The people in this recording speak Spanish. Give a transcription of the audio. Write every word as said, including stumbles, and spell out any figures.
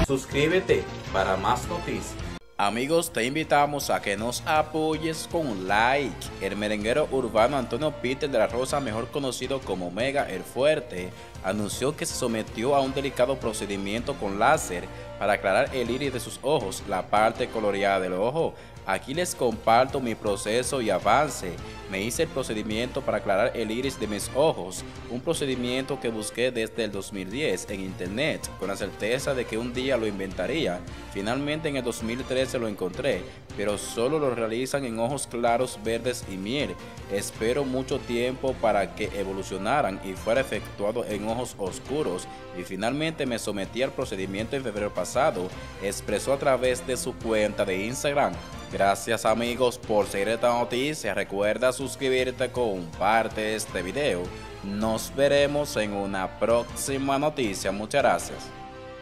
Suscríbete para más noticias. Amigos, te invitamos a que nos apoyes con un like. El merenguero urbano Antonio Peter de la Rosa, mejor conocido como Mega el Fuerte, anunció que se sometió a un delicado procedimiento con láser para aclarar el iris de sus ojos, la parte coloreada del ojo. Aquí les comparto mi proceso y avance. Me hice el procedimiento para aclarar el iris de mis ojos, un procedimiento que busqué desde el dos mil diez en internet, con la certeza de que un día lo inventaría. Finalmente en el dos mil trece lo encontré, pero solo lo realizan en ojos claros, verdes y miel. Espero mucho tiempo para que evolucionaran y fuera efectuado en ojos oscuros, y finalmente me sometí al procedimiento en febrero pasado, expresó a través de su cuenta de Instagram. Gracias amigos por seguir esta noticia. Recuerda suscribirte, comparte este video. Nos veremos en una próxima noticia. Muchas gracias.